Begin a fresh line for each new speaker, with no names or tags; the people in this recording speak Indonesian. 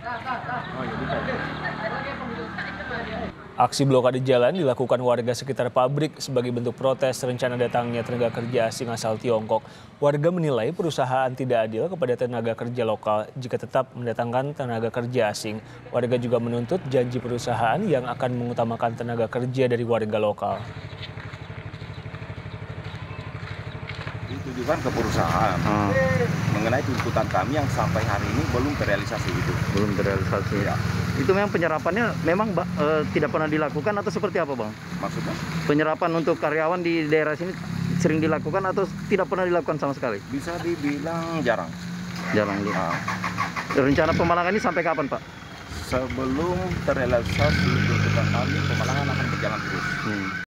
Aksi blokade jalan dilakukan warga sekitar pabrik sebagai bentuk protes rencana datangnya tenaga kerja asing asal Tiongkok. Warga menilai perusahaan tidak adil kepada tenaga kerja lokal jika tetap mendatangkan tenaga kerja asing. Warga juga menuntut janji perusahaan yang akan mengutamakan tenaga kerja dari warga lokal.
Ditujukan ke perusahaan mengenai tuntutan kami yang sampai hari ini belum terrealisasi itu.
Belum terrealisasi.
Ya.
Itu memang penyerapannya memang tidak pernah dilakukan atau seperti apa, Bang?
Maksudnya?
Penyerapan untuk karyawan di daerah sini sering dilakukan atau tidak pernah dilakukan sama sekali?
Bisa dibilang jarang.
Jarang. Rencana pemalangan ini sampai kapan, Pak?
Sebelum terrealisasi tuntutan kami, pemalangan akan berjalan terus.